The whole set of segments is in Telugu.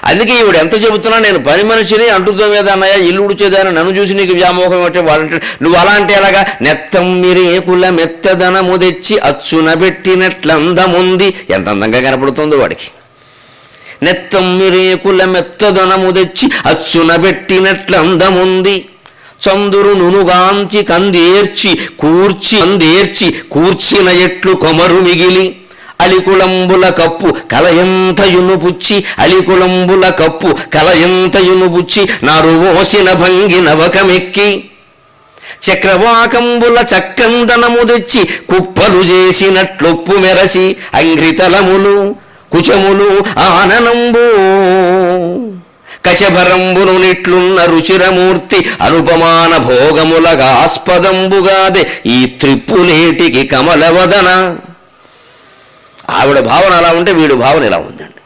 అందుకే ఈవిడ ఎంత చెబుతున్నా నేను పని మనిషిని అంటుతో మీద అన్నయ్య ఇల్లు ఉడిచేదాన్ని నన్ను చూసి నీకు వ్యామోహం అంటే వాళ్ళంటే నువ్వు అలా అంటే ఎలాగా నెత్తమ్మిరేకుల మెత్తదనము తెచ్చి అచ్చున పెట్టినట్లందముంది ఎంత అందంగా కనపడుతుందో వాడికి నెత్తమ్మిరేకుల మెత్తదనము తెచ్చి అచ్చున పెట్టినట్లందముంది చందురునుగాంచి కందేర్చి కూర్చిన ఎట్లు కొమరు మిగిలి అలికుళంబుల కప్పు కలయంతయును పుచ్చి నారువోసిన భంగి నవకమెక్కి చక్రవాకంబుల చక్కందనము తెచ్చి కుప్పలు చేసినట్లొప్పు మెరసి అంఘ్రితలములు కుచములు ఆననంబు కచభరంబును నిట్లున్న రుచిరమూర్తి అనుపమాన భోగములగా ఆస్పదంబుగాదే ఈ త్రిప్పులేటికి కమలవదన. ఆవిడ భావన అలా ఉంటే వీడు భావన ఇలా ఉందండి.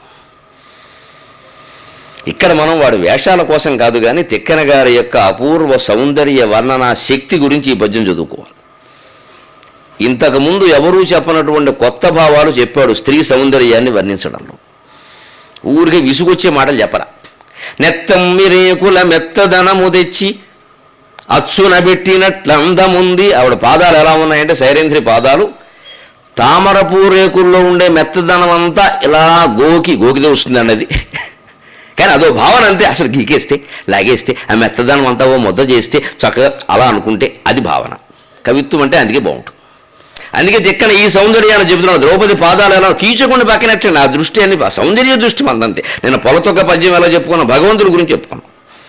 ఇక్కడ మనం వాడి వేషాల కోసం కాదు కానీ తిక్కన గారి యొక్క అపూర్వ సౌందర్య వర్ణనా శక్తి గురించి ఈ పద్యం చదువుకోవాలి. ఇంతకుముందు ఎవరూ చెప్పనటువంటి కొత్త భావాలు చెప్పాడు స్త్రీ సౌందర్యాన్ని వర్ణించడంలో. ఊరికే విసుగొచ్చే మాటలు చెప్పరా. నెత్తమ్మిరేకుల మెత్తదనము తెచ్చి అచ్చున పెట్టినట్లందముంది. ఆవిడ పాదాలు ఎలా ఉన్నాయంటే శైరేంద్రి పాదాలు తామరపూ రేకుల్లో ఉండే మెత్తదనం అంతా ఇలా గోకితే వస్తుందండి అది. కానీ అదో భావన అంతే. అసలు గీకేస్తే లాగేస్తే ఆ మెత్తదనం అంతా ఓ ముద్ద చేస్తే చక్కగా అలా అనుకుంటే అది భావన. కవిత్వం అంటే అందుకే బాగుంటుంది. అందుకే తిక్కన ఈ సౌందర్యాన్ని చెబుతున్నాడు. ద్రౌపది పాదాలు ఎలా కీచకుండా పక్కనట్టే నా దృష్టి అని సౌందర్య దృష్టి మందంతే. నేను పొలతొక్క పద్యం ఎలా చెప్పుకున్నా భగవంతుడి గురించి చెప్పుకున్నాను.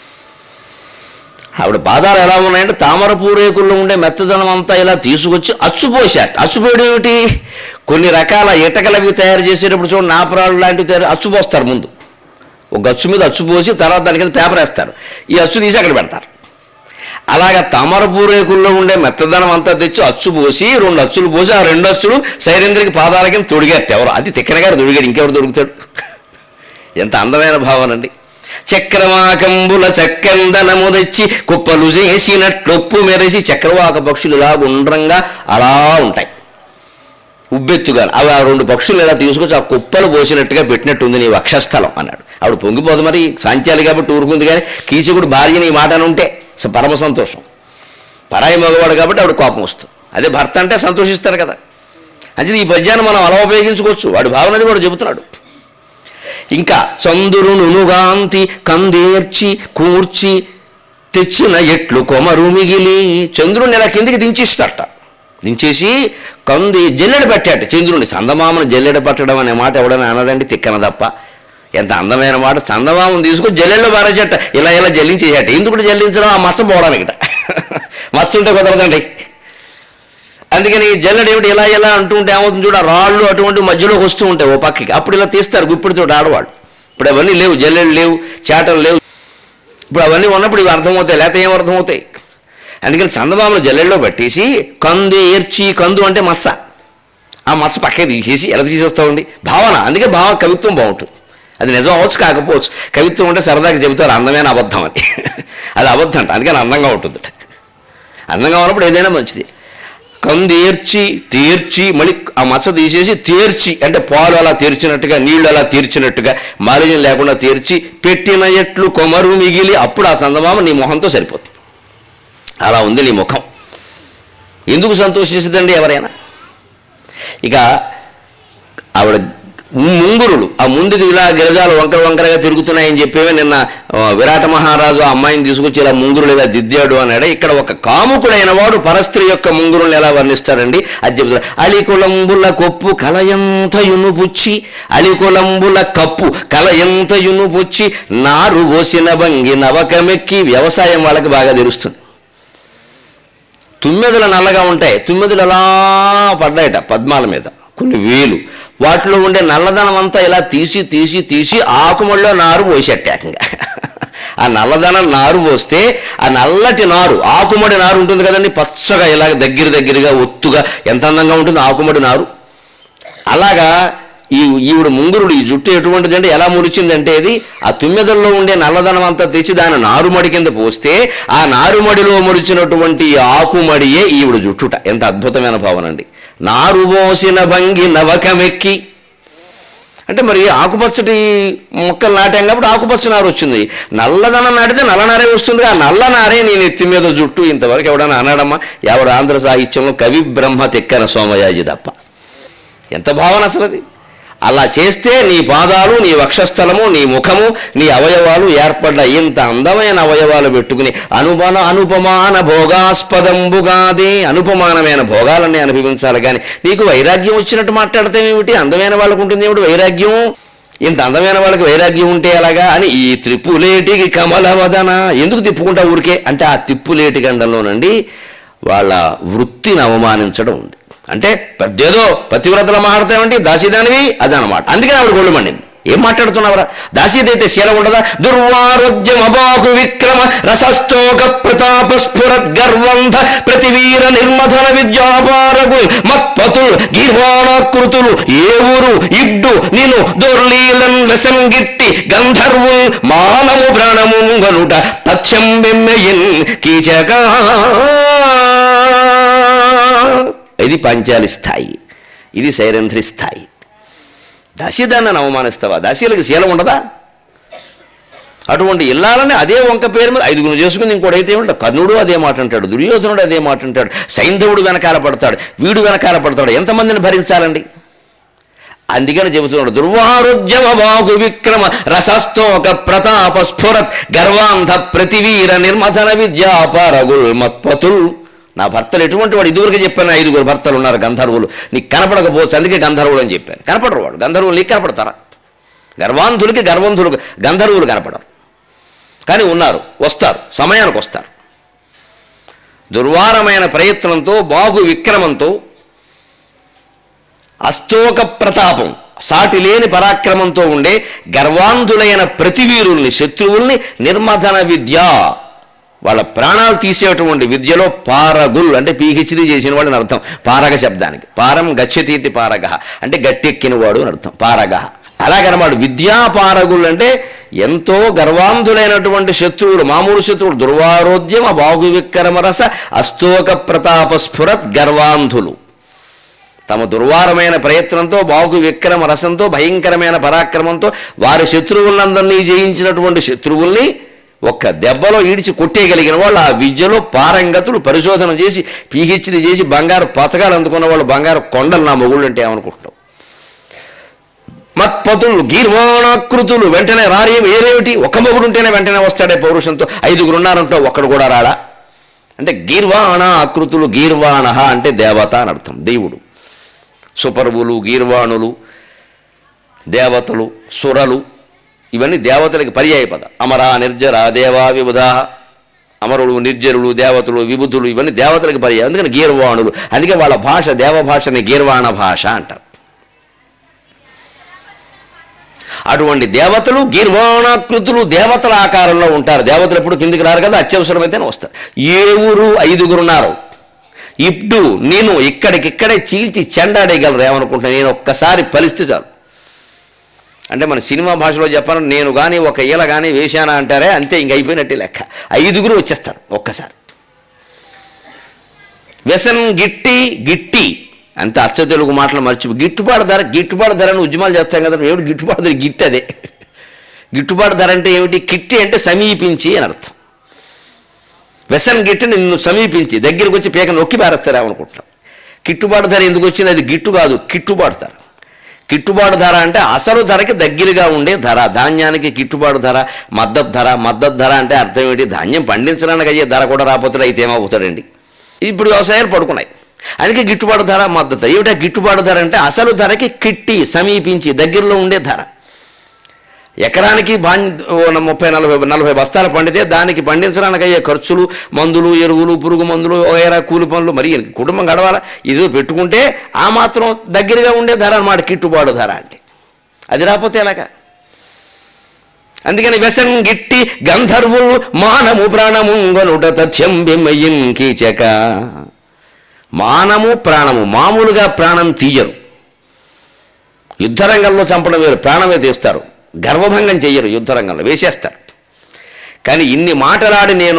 ఆవిడ పాదాలు ఎలా ఉన్నాయంటే తామర పూరేకుల్లో ఉండే మెత్తదనం అంతా ఇలా తీసుకొచ్చి అచ్చుపోసాట. అచ్చుపోయడం ఏమిటి? కొన్ని రకాల ఇటకలవి తయారు చేసేటప్పుడు చూడండి నాపరాలు లాంటివి అచ్చుపోస్తారు. ముందు ఒక అచ్చు మీద అచ్చుపోసి తర్వాత దాని కింద పేపర్ వేస్తారు. ఈ అచ్చు తీసి అక్కడ పెడతారు. అలాగా తామర పూరేకుల్లో ఉండే మెత్తదనం అంతా తెచ్చి అచ్చు పోసి 2 అచ్చులు పోసి ఆ 2 అచ్చులు శైరేంద్రికి పాదాల కింద తొడిగారు. ఎవరు? అది తిక్కన గారు తొడిగాడు. ఇంకెవరు దొరుకుతాడు? ఎంత అందమైన భావనండి. చక్రవాకంబుల చక్కందనము తెచ్చి కుప్పలు చేసినట్లొప్పు మెరిసి చక్రవాక పక్షులు ఇలా గుండ్రంగా అలా ఉంటాయి ఉబ్బెత్తుగా. అవి ఆ 2 పక్షులు ఇలా తీసుకొచ్చి ఆ కుప్పలు పోసినట్టుగా పెట్టినట్టుంది నీ వక్షస్థలం అన్నాడు. ఆవిడ పొంగిపోదు మరి సాంచాలి కాబట్టి ఊరుకుంది. కానీ కీచకుడు భార్యని ఈ మాట ఉంటే పరమ సంతోషం. పరాయి మగవాడు కాబట్టి ఆవిడ కోపం వస్తుంది. అదే భర్త అంటే సంతోషిస్తారు కదా. అంటే ఈ పద్యాన్ని మనం అలా ఉపయోగించుకోవచ్చు. వాడి భావన అది వాడు చెబుతున్నాడు. ఇంకా చందురునుగాంతి కందేర్చి కూర్చి తెచ్చిన ఎట్లు కొమరు మిగిలి చంద్రుడిని ఇలా కిందికి దించేస్తారట. దించేసి కంది జల్లెడ పెట్టాట చంద్రుడిని. చందమామను జల్లెడ పట్టడం అనే మాట ఎవడైనా అనడండి తిక్కన తప్ప. ఎంత అందమైన మాట. చందమామను తీసుకొని జల్లెల్లో బారేసేట. ఇలా జల్లించేసేట. ఎందుకు జల్లించడం? ఆ మచ్చ పోవడం. ఇక్కడ మచ్చ ఉంటే కుదరదండి. అందుకని జల్లెడ ఏమిటి ఇలా అంటుంటే ఏమవుతుంది చూడ రాళ్ళు అటువంటి మధ్యలోకి వస్తూ ఉంటాయి ఓ పక్కకి. అప్పుడు ఇలా తీస్తారు గుప్పిడితో ఆడవాళ్ళు. ఇప్పుడు అవన్నీ లేవు. జల్లెళ్ళు లేవు, చేటలు లేవు. ఇప్పుడు అవన్నీ ఉన్నప్పుడు ఇవి అర్థమవుతాయి. లేకపోతే ఏం అర్థమవుతాయి? అందుకని చందమామను జల్లెల్లో పట్టేసి కందేర్చి కందు అంటే మచ్చ. ఆ మచ్చ పక్కకి తీసేసి ఎలా తీసేస్తామండి భావన. అందుకే కవిత్వం బాగుంటుంది. అది నిజం అవ్వచ్చు కాకపోవచ్చు. కవిత్వం అంటే సరదాగా చెబుతారు అందమైన అబద్ధం అని. అది అబద్ధం అంట. అందుకని అందంగా ఉంటుందట. అందంగా ఉన్నప్పుడు ఏదైనా మంచిది. కందేర్చి తీర్చి మళ్ళీ ఆ మచ్చ తీసేసి తీర్చి అంటే పాలు అలా తీర్చినట్టుగా నీళ్లు అలా తీర్చినట్టుగా మాలిన్యం లేకుండా తీర్చి పెట్టిన ఎట్లు కొమరు మిగిలి అప్పుడు ఆ చందమామ నీ మొహంతో సరిపోతుంది. అలా ఉంది నీ ముఖం. ఎందుకు సంతోషిస్తుందండి ఎవరైనా? ఇక ఆవిడ ముంగురులు ఆ ముందుకు ఇలా గిరజాలు వంకరగా తిరుగుతున్నాయని చెప్పేవి నిన్న విరాట మహారాజు ఆ అమ్మాయిని తీసుకొచ్చి ఇలా ముంగురులు ఇలా దిద్దాడు అన్నాడు. ఇక్కడ ఒక కాముకుడైన వాడు పరస్త్రీ యొక్క ముంగురులను ఎలా వర్ణిస్తారండి అది చెబుతారు. అలికులంబుల కొప్పు కలయంతయును పుచ్చి అలికులంబుల కప్పు కలయంతయును పుచ్చి నారు పోసిన భంగి నవకమెక్కి. వ్యవసాయం వాళ్ళకి బాగా తెలుస్తుంది. తుమ్మెదలు నల్లగా ఉంటాయి. తుమ్మెదలు అలా పడ్డాయట పద్మాల మీద కొన్ని వేలు. వాటిలో ఉండే నల్లదనం అంతా ఇలా తీసి ఆకుమడిలో నారు పోసేటాకంగా. ఆ నల్లదనం నారు పోస్తే ఆ నల్లటి నారు ఆకుమడి నారు ఉంటుంది కదండి పచ్చగా ఇలాగ దగ్గరగా ఒత్తుగా ఎంత అందంగా ఉంటుంది ఆకుమడి నారు. అలాగా ఈవిడ ముంగురుడు ఈ జుట్టు ఎటువంటిది అంటే ఎలా మురిచిందంటే ఇది ఆ తుమ్మెదల్లో ఉండే నల్లదనం అంతా తెచ్చి దాని నారుమడి కింద పోస్తే ఆ నారుమడిలో మురిచినటువంటి ఆకుమడియే ఈవిడ జుట్టుట. ఎంత అద్భుతమైన భావన అండి. నారు పోసిన భంగి నవకమెక్కి అంటే మరి ఆకుపచ్చటి మొక్కలు నాటాం కాబట్టి ఆకుపచ్చ నారు వచ్చింది. నల్లదనం నాటితే నల్లనారే వస్తుంది. ఆ నల్లనారే నేను ఎత్తి మీద జుట్టు ఇంతవరకు ఎవడన్నా అన్నాడమ్మా? ఎవడు ఆంధ్ర సాహిత్యంలో కవి బ్రహ్మ తెక్కన సోమయాజి తప్ప. ఎంత భావన అసలు అది! అలా చేస్తే నీ పాదాలు, నీ వక్షస్థలము, నీ ముఖము, నీ అవయవాలు ఏర్పడ్డ ఇంత అందమైన అవయవాలు పెట్టుకుని అనుపమాన భోగాస్పదంబుగాదే, అనుపమానమైన భోగాలన్నీ అనుభవించాలి. కానీ నీకు వైరాగ్యం వచ్చినట్టు మాట్లాడతామేమిటి? అందమైన వాళ్ళకు ఉంటుంది ఏమిటి వైరాగ్యం? ఇంత అందమైన వాళ్ళకి వైరాగ్యం ఉంటే ఎలాగా అని ఈ త్రిపులేటికి కమలవదన ఎందుకు తిప్పుకుంటా ఊరికే అంటే ఆ తిప్పులేటి గండంలోనండి వాళ్ళ వృత్తిని అవమానించడం ఉంది. అంటే పెద్దేదో పతివ్రతలు మాట్లాడతామంటే దాసీదానివి అదనమాట. అందుకని ఆవిడ గొళ్ళు మండింది. ఏం మాట్లాడుతున్నావురా? దాసీదైతే శీలం ఉండదా? దుర్వారోజ్యమబాహు విక్రమ రసస్తోక ప్రతాప స్ఫురత్ గర్వంధ ప్రతివీర నిర్మథన విద్యాపారగు మత్పతులు గీర్వాణాకృతులు ఏ ఊరు ఇడ్డు నిను దొర్లీలన్ వెసంగిట్టి గంధర్వు మానము ప్రాణము గనుట తథ్యం బెమ్మెయిన్ కీచక. ఇది పంచాలి స్థాయి, ఇది సైరంధ్రి స్థాయి. దాసీదాన్ని అవమానిస్తావా? దాసీలకు శీలం ఉండదా? అటువంటి ఇల్లాలని అదే వంక పేరు మీద 5 చేసుకుని ఇంకోటైతే ఉంటాడు. కర్ణుడు అదే మాట అంటాడు, దుర్యోధనుడు అదే మాట అంటాడు, సైంధవుడు వెనకాల పడతాడు, వీడు వెనకాల పడతాడు. ఎంతమందిని భరించాలండి? అందుకని చెబుతున్నాడు దుర్వారోజ్యమ బాహు విక్రమ రసస్తోక ప్రతాప స్ఫురత్ గర్వాంధ ప్రతివీర నిర్మథన విద్యాపారగుల్ మత్పతుల్. నా భర్తలు ఎటువంటి వాడు? ఇదివరకు చెప్పాను 5 భర్తలు ఉన్నారు గంధర్వులు. నీకు కనపడకపోవచ్చు, అందుకే గంధర్వులు అని చెప్పాను. కనపడరు వాడు. గంధర్వులు నీకు కనపడతారా? గర్వాంధులకి గర్వంధులు గంధర్వులు కనపడరు. కానీ ఉన్నారు, వస్తారు, సమయానికి వస్తారు. దుర్వారమైన ప్రయత్నంతో బాహు విక్రమంతో అస్తోక ప్రతాపం సాటి లేని పరాక్రమంతో ఉండే గర్వాంధులైన ప్రతివీరుల్ని శత్రువుల్ని నిర్మథన విద్య వాళ్ళ ప్రాణాలు తీసేటువంటి విద్యలో పారగుల్ అంటే పీహెచ్డీ చేసిన వాడు అని అర్థం. పారగ శబ్దానికి పారం గచ్చతీతి పారగ అంటే గట్టెక్కినవాడు అని అర్థం. పారగ అలాగనమాట. విద్యాపారగుల్ అంటే ఎంతో గర్వాంధులైనటువంటి శత్రువులు, మామూలు శత్రువులు. దుర్వారోద్యమ బాహు విక్రమ రస అస్తోక ప్రతాప స్ఫురత్ గర్వాంధులు తమ దుర్వారమైన ప్రయత్నంతో బాహు విక్రమ రసంతో భయంకరమైన పరాక్రమంతో వారి శత్రువులందరినీ జయించినటువంటి శత్రువుల్ని ఒక్క దెబ్బలో ఈడ్చి కొట్టేయగలిగిన వాళ్ళు, ఆ విద్యలో పారంగతులు, పరిశోధన చేసి పీహెచ్డీ చేసి బంగారు పథకాలు అందుకున్న వాళ్ళు, బంగారు కొండలు నా మొగుళ్ళు అంటే ఏమనుకుంటున్నావు? మత్పతులు గీర్వాణాకృతులు వెంటనే రారేమి ఏరేమిటి? ఒక మొగుడు ఉంటేనే వెంటనే వస్తాడే పౌరుషంతో. 5 ఉన్నారంటో ఒక్కడు కూడా రాడా? అంటే గీర్వాణ ఆకృతులు. గీర్వాణ అంటే దేవత అని అర్థం, దేవుడు. సుపర్వులు, గీర్వాణులు, దేవతలు, సురలు ఇవన్నీ దేవతలకు పర్యాయ పద. అమర నిర్జర దేవా విబుధా. అమరులు, నిర్జరులు, దేవతలు, విబుధులు ఇవన్నీ దేవతలకు పర్యాయం. అందుకని గీర్వాణులు. అందుకే వాళ్ళ భాష దేవభాషని గీర్వాణ భాష అంటారు. అటువంటి దేవతలు గీర్వాణాకృతులు దేవతల ఆకారంలో ఉంటారు. దేవతలు ఎప్పుడు కిందికి రారు కదా, అత్యవసరమైతేనే వస్తారు. ఏ ఊరు 5 ఉన్నారు. ఇప్పుడు నేను ఇక్కడికిక్కడే చీల్చి చెండాడేయగలరు. ఏమనుకుంటున్నా నేను ఒక్కసారి ఫలిస్తే చాలు. అంటే మన సినిమా భాషలో చెప్పాను, నేను కానీ ఒక ఈల కానీ వేశానా అంటారే, అంతే ఇంక అయిపోయినట్టే లెక్క. 5 వచ్చేస్తారు ఒక్కసారి. వ్యసనం గిట్టి గిట్టి అంత అచ్చ తెలుగు మాటలు మర్చిపో. గిట్టుబాటు ధర అని ఉద్యమాలు చేస్తాం కదా. ఏమిటి గిట్టుబాటు ధర? గిట్టి అదే. గిట్టుబాటు ధర అంటే ఏమిటి? కిట్టి అంటే సమీపించి అని అర్థం. వ్యసనం గిట్టి నిన్ను సమీపించి దగ్గరికి వచ్చి పీక నొక్కి పారేస్తారేమనుకుంటున్నాం. గిట్టుబాటు ధర ఎందుకు వచ్చింది? అది గిట్టు కాదు, గిట్టుబాటు ధర. గిట్టుబాటు ధర అంటే అసలు ధరకి దగ్గరగా ఉండే ధర. ధాన్యానికి గిట్టుబాటు ధర, మద్దతు ధర. మద్దతు ధర అంటే అర్థం ఏంటి? ధాన్యం పండించడానికి అయ్యే ధర కూడా రాకపోతాడు, అయితే ఏమవుతాడండి? ఇప్పుడు వ్యవసాయాలు పడుకున్నాయి, అందుకే గిట్టుబాటు ధర, మద్దతు. ఏమిటా గిట్టుబాటు ధర అంటే? అసలు ధరకి కిట్టి సమీపించి దగ్గరలో ఉండే ధర. ఎకరానికి 30-40 బస్తాలు పండితే దానికి పండించడానికి అయ్యే ఖర్చులు, మందులు, ఎరువులు, పురుగు మందులు, వగైరా కూలి పనులు, మరి కుటుంబం గడవాలా, ఇదో పెట్టుకుంటే ఆ మాత్రం దగ్గరగా ఉండే ధర అన్నమాట గిట్టుబాటు ధర అంటే. అది రాకపోతే ఎలాగా? అందుకని వ్యసనం గిట్టి గంధర్వులు మానము ప్రాణము గనుట తథ్యం బిమ్మయిన్ కీచక. మానము ప్రాణము మామూలుగా ప్రాణం తీయరు. యుద్ధరంగంలో చంపడం వేరు, ప్రాణమే తీస్తారు. గర్వభంగం చెయ్యరు, యుద్ధరంగంలో వేసేస్తారు. కానీ ఇన్ని మాటలాడి నేను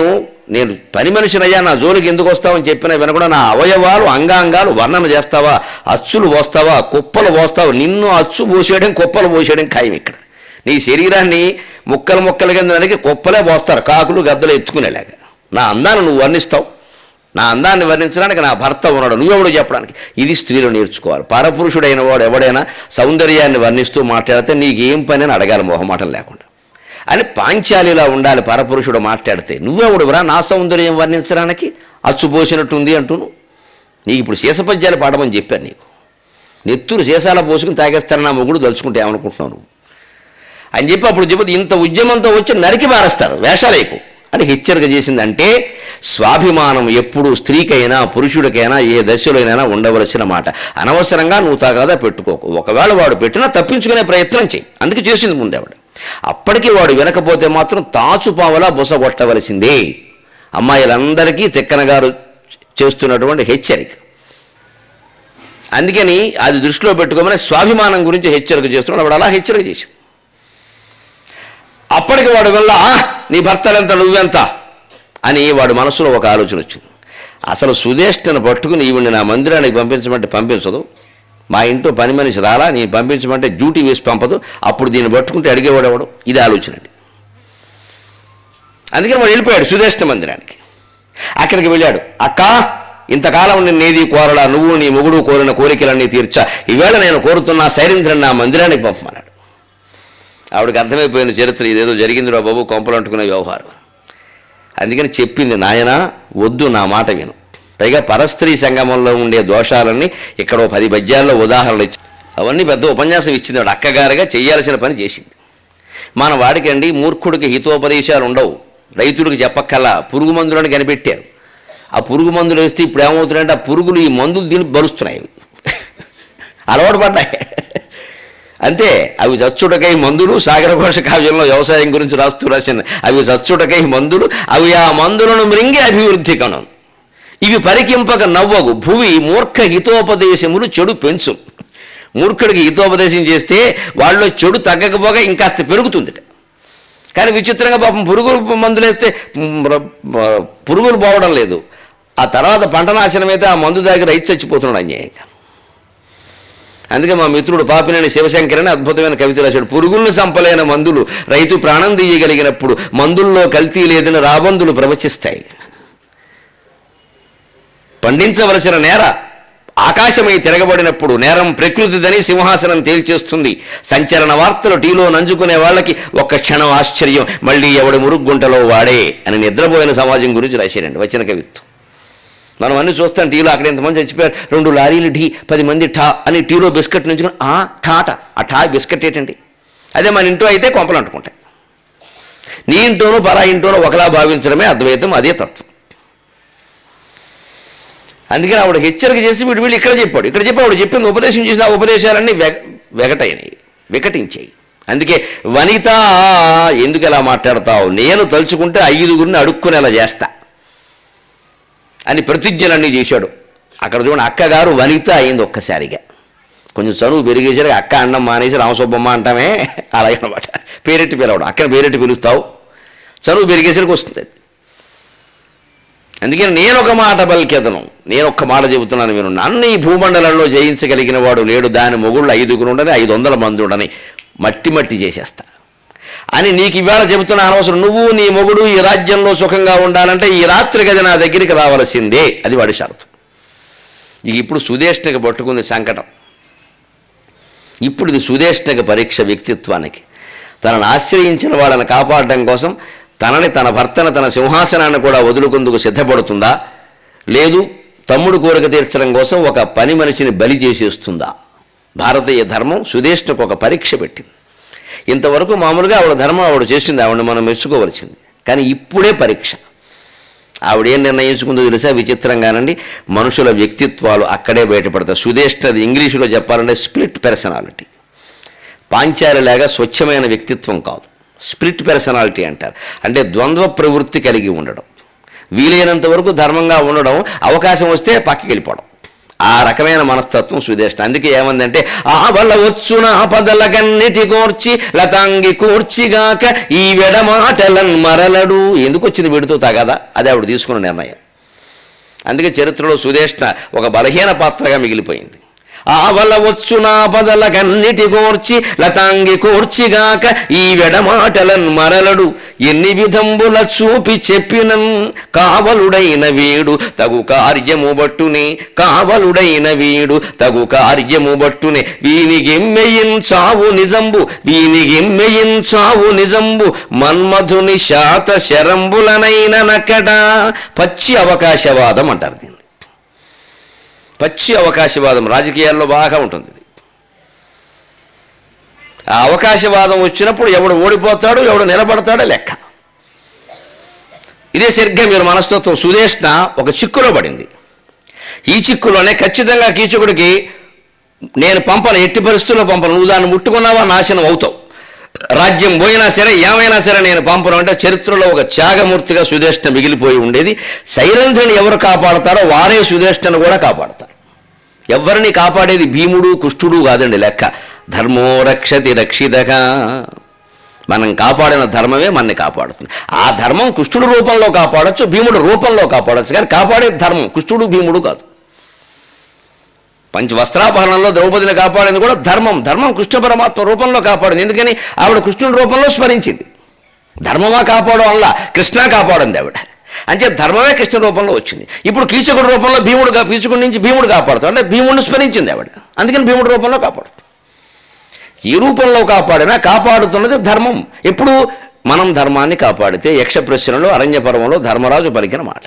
నేను పని మనిషినయ్యా, నా జోలికి ఎందుకు వస్తావని చెప్పినా వినకుండా నా అవయవాలు అంగాంగాలు వర్ణన చేస్తావా, అచ్చులు పోస్తావా, కుప్పలు పోస్తావా, నిన్ను అచ్చు పోసేయడం కుప్పలు పోసేయడం ఖాయం. ఇక్కడ నీ శరీరాన్ని ముక్కలు ముక్కలు కింద దానికి కుప్పలే పోస్తారు, కాకులు గద్దలు ఎత్తుకునేలాగా. నా అందాన్ని నువ్వు వర్ణిస్తావు, నా అందాన్ని వర్ణించడానికి నా భర్త ఉన్నాడు, నువ్వెవడు చెప్పడానికి? ఇది స్త్రీలు నేర్చుకోవాలి. పరపురుషుడైన వాడు ఎవడైనా సౌందర్యాన్ని వర్ణిస్తూ మాట్లాడితే నీకేం పని అని అడగాలి మొహమాటం లేకుండా. అని పాంచాలిలా ఉండాలి పరపురుషుడు మాట్లాడితే. నువ్వెవడురా నా సౌందర్యం వర్ణించడానికి, అచ్చుపోసినట్టుంది అంటూను. నీకు ఇప్పుడు శేషపద్యాలు పాడమని చెప్పాను. నీకు నెత్తురు శేషాల పోసుకుని తాగేస్తారని నా మొగుడు తలుచుకుంటే ఏమనుకుంటున్నావు నువ్వు అని చెప్పి అప్పుడు చెబుతూ ఇంత ఉద్యమంతో వచ్చి నరికి మారేస్తారు వేషాలేకు అని హెచ్చరిక చేసింది. అంటే స్వాభిమానం ఎప్పుడు స్త్రీకైనా పురుషుడికైనా ఏ దశలోనైనా ఉండవలసిన మాట. అనవసరంగా నువ్వు తాగదా పెట్టుకోకు. ఒకవేళ వాడు పెట్టినా తప్పించుకునే ప్రయత్నం చేయి. అందుకే చేసింది ముందు ఆవిడ. అప్పటికీ వాడు వినకపోతే మాత్రం తాచుపావలా బుస కొట్టవలసిందే. అమ్మాయిలందరికీ తిక్కన గారు చేస్తున్నటువంటి హెచ్చరిక. అందుకని అది దృష్టిలో పెట్టుకోమని స్వాభిమానం గురించి హెచ్చరిక చేస్తున్నాడు. వాడు అలా హెచ్చరిక చేసింది. అప్పటికి వాడు వల్ల నీ భర్తలెంత నువ్వెంత అని వాడు మనసులో ఒక ఆలోచన వచ్చింది. అసలు సుధేష్ఠను పట్టుకుని ఈవిని నా మందిరానికి పంపించమంటే పంపించదు, మా ఇంట్లో పని మనిషి రాలా, నేను పంపించమంటే డ్యూటీ వేసి పంపదు, అప్పుడు దీన్ని పట్టుకుంటే అడిగేవాడు ఎవడు? ఇది ఆలోచన అండి. అందుకని వాడు వెళ్ళిపోయాడు సుధేష్ఠ మందిరానికి. అక్కడికి వెళ్ళాడు. అక్క, ఇంతకాలం నేనేది కోరలా, నువ్వు నీ మొగుడు కోరిన కోరికలన్నీ తీర్చా, ఈవేళ నేను కోరుతున్నా శైరేంద్రని నా మందిరానికి పంపమన్నాడు. ఆవిడకి అర్థమైపోయిన చరిత్ర, ఇదేదో జరిగిందిరా బాబు, కొంపలు అంటుకునే వ్యవహారం. అందుకని చెప్పింది, నాయనా వద్దు, నా మాట విను. పైగా పరస్త్రీ సంగమంలో ఉండే దోషాలన్నీ ఇక్కడ 10 పద్యాల్లో ఉదాహరణలు ఇచ్చి అవన్నీ పెద్ద ఉపన్యాసం ఇచ్చింది. వాడు అక్కగారిగా చేయాల్సిన పని చేసింది. మన వాడికండి మూర్ఖుడికి హితోపదేశాలు ఉండవు, రైతుడికి చెప్పక్కల్లా పురుగు మందులను కనిపెట్టారు. ఆ పురుగు మందులు వేస్తే ఇప్పుడు ఏమవుతున్నాయంటే ఆ పురుగులు ఈ మందులు దీన్ని బరుస్తున్నాయి, అలవాటు పడ్డాయి అంతే. అవి చచ్చుటకై మందులు, సాగరఘోష కావ్యంలో వ్యవసాయం గురించి రాసిన అవి చచ్చుటకై మందులు, అవి ఆ మందులను మృంగి అభివృద్ధి కను, ఇవి పరికింపక నవ్వగు భువి మూర్ఖ హితోపదేశములు చెడు పెంచు. మూర్ఖుడికి హితోపదేశం చేస్తే వాళ్ళు చెడు తగ్గకపోగా ఇంకాస్త పెరుగుతుంది. కానీ విచిత్రంగా పాపం పురుగులు మందులు వేస్తే పురుగులు పోవడం లేదు. ఆ తర్వాత పంట నాశనం అయితే ఆ మందు దగ్గర రైతు చచ్చిపోతున్నాడు అన్యాయంగా. అందుకే మా మిత్రుడు పాపినేని శివశంకరని అద్భుతమైన కవిత రాశాడు. పురుగులను సంపలేని మందులు రైతు ప్రాణం తీయగలిగినప్పుడు మందుల్లో కల్తీ లేదని రాబందులు ప్రవచిస్తాయి. పండించవలసిన నేర ఆకాశమై తిరగబడినప్పుడు నేరం ప్రకృతిదని సింహాసనం తేల్చేస్తుంది. సంచలన వార్తలు టీలో నంజుకునే వాళ్ళకి ఒక్క క్షణం ఆశ్చర్యం, మళ్ళీ ఎవడి మురుగుంటలో వాడే అని నిద్రపోయిన సమాజం గురించి రాశారండి వచన కవిత్వం. మనం అన్నీ చూస్తాం టీలో, అక్కడ ఎంతమంది చచ్చిపోయారు, 2 లారీలు ఢీ, 10 మంది ఠా అని టీలో బిస్కెట్ నుంచి ఠాట. ఆ ఠా బిస్కెట్ ఏంటండి? అదే మన ఇంట్లో అయితే కొంపలు అంటుకుంటాయి. నీ ఇంట్లోనూ పరా ఇంట్లోనూ ఒకలా భావించడమే అద్వైతం, అదే తత్వం. అందుకని ఆవిడ హెచ్చరిక చేసి వీళ్ళు ఇక్కడ చెప్పాడు. ఆవిడ చెప్పింది ఉపదేశం చేసిన ఆ ఉపదేశాలన్నీ వెగటైనవి, వికటించాయి. అందుకే వనిత ఎందుకు ఎలా మాట్లాడతావు, నేను తలుచుకుంటే 5గురిని అడుక్కునేలా చేస్తా అని ప్రతిజ్ఞలన్నీ చేశాడు. అక్కడ చూడండి, అక్కగారు వనిత అయింది ఒక్కసారిగా. కొంచెం చనువు పెరిగేసరికి అక్క అన్నం మానేసి రామసుబ్బమ్మ అంటామే, అలాగే అనమాట. పేరెట్టి పిలవడం, అక్కని పేరెట్టి పిలుస్తావు, చనువు పెరిగేసరికి వస్తుంది. అందుకని నేను ఒక మాట పలికెదను, నేను ఒక్క మాట చెబుతున్నాను మీరు, నన్ను ఈ భూమండలంలో జయించగలిగిన వాడు లేడు, దాని మొగుళ్ళు 5గురు ఉండని 500 మంది ఉండని మట్టి చేసేస్తా అని నీకు ఇవాళ చెబుతున్నా. అనవసరం, నువ్వు నీ మొగుడు ఈ రాజ్యంలో సుఖంగా ఉండాలంటే ఈ రాత్రి గది నా దగ్గరికి రావాల్సిందే, అది వాడి షరతు. ఇక ఇప్పుడు సుధేష్ణకి పట్టుకుంది సంకటం. ఇప్పుడు ఇది సుధేష్ణకి పరీక్ష వ్యక్తిత్వానికి. తనను ఆశ్రయించిన వాళ్ళని కాపాడడం కోసం తన భర్తను, తన సింహాసనాన్ని కూడా వదులుకుందుకు సిద్ధపడుతుందా, లేదు తమ్ముడు కోరిక తీర్చడం కోసం ఒక పని మనిషిని బలి చేసేస్తుందా? భారతీయ ధర్మం సుధేష్ణకు ఒక పరీక్ష పెట్టింది. ఇంతవరకు మామూలుగా ఆవిడ ధర్మం ఆవిడ చేసింది, ఆవిడ మనం మెచ్చుకోవలసింది. కానీ ఇప్పుడే పరీక్ష. ఆవిడేం నిర్ణయించుకుందో తెలుసా? విచిత్రంగానండి, మనుషుల వ్యక్తిత్వాలు అక్కడే బయటపడతాయి. సుధేష్ణది ఇంగ్లీషులో చెప్పాలంటే స్ప్లిట్ పర్సనాలిటీ. పాంచాలిలాగా స్వచ్ఛమైన వ్యక్తిత్వం కాదు, స్ప్లిట్ పర్సనాలిటీ అంటారు. అంటే ద్వంద్వ ప్రవృత్తి కలిగి ఉండడం, వీలైనంత వరకు ధర్మంగా ఉండడం, అవకాశం వస్తే పక్కకి వెళ్ళిపోవడం, ఆ రకమైన మనస్తత్వం సుదేష్ణ. అందుకే ఏమందంటే ఆవల వచ్చున పదలగన్నిటి కోర్చి లతాంగి కూర్చిగాక ఈ వెడమాటలన్ మరలడు. ఎందుకు వచ్చింది వీడితో తగదా? అది ఆవిడ తీసుకున్న నిర్ణయం. అందుకే చరిత్రలో సుదేష్ణ ఒక బలహీన పాత్రగా మిగిలిపోయింది. ఆవల వచ్చున పదలగన్నిటి కోర్చి లతాంగి కూర్చిగాక ఈ వెడమాటలన్ మరలడు ఎన్ని విధంబుల చూపి చెప్పినన్ కావలుడైన వీడు తగు కార్యము బట్టునే కావలుడైన వీడు తగు కార్యము బట్టునే వీనిగెమ్మెయించావు నిజంబు మన్మధుని శాత శరంబులనైన నకట. పచ్చి అవకాశవాదం అంటారు దీన్ని. పచ్చి అవకాశవాదం రాజకీయాల్లో బాగా ఉంటుంది. ఆ అవకాశవాదం వచ్చినప్పుడు ఎవడు ఓడిపోతాడు, ఎవడు నిలబడతాడో లెక్క. ఇదే సరిగ్గా మీరు మనస్తత్వం. సుదేష్ణ ఒక చిక్కులో పడింది. ఈ చిక్కులోనే ఖచ్చితంగా కీచకుడికి నేను పంపను, ఎట్టి పరిస్థితుల్లో పంపను, నువ్వు దాన్ని ముట్టుకున్నావా నాశనం అవుతావు, రాజ్యం పోయినా సరే ఏమైనా సరే నేను పంపను అంటే చరిత్రలో ఒక త్యాగమూర్తిగా సుదేష్ణ మిగిలిపోయి ఉండేది. శైరంధ్రుని ఎవరు కాపాడతారో వారే సుదేష్ణను కూడా కాపాడతారు. ఎవరిని కాపాడేది భీముడు కృష్ణుడు కాదండి లెక్క. ధర్మో రక్షతి రక్షితగా. మనం కాపాడిన ధర్మమే మనని కాపాడుతుంది. ఆ ధర్మం కృష్ణుడు రూపంలో కాపాడచ్చు, భీముడు రూపంలో కాపాడచ్చు, కానీ కాపాడేది ధర్మం, కృష్ణుడు భీముడు కాదు. పంచ వస్త్రాపహరణంలో ద్రౌపదిని కాపాడింది కూడా ధర్మం. ధర్మం కృష్ణ పరమాత్మ రూపంలో కాపాడింది. ఎందుకని ఆవిడ కృష్ణుడి రూపంలో స్మరించింది. ధర్మమా కాపాడడం వల్ల కృష్ణ కాపాడింది ఆవిడ. అంటే ధర్మమే కృష్ణ రూపంలో వచ్చింది. ఇప్పుడు కీచకుడి రూపంలో కీచకుడి నుంచి భీముడు కాపాడుతాడు, అంటే భీముడిని స్మరించింది ఆవిడ. అందుకని భీముడి రూపంలో కాపాడుతుంది. ఈ రూపంలో కాపాడినా కాపాడుతున్నది ధర్మం. ఎప్పుడు మనం ధర్మాన్ని కాపాడితే. యక్ష ప్రశ్నలో అరణ్య పర్వంలో ధర్మరాజు పలికిన మాట.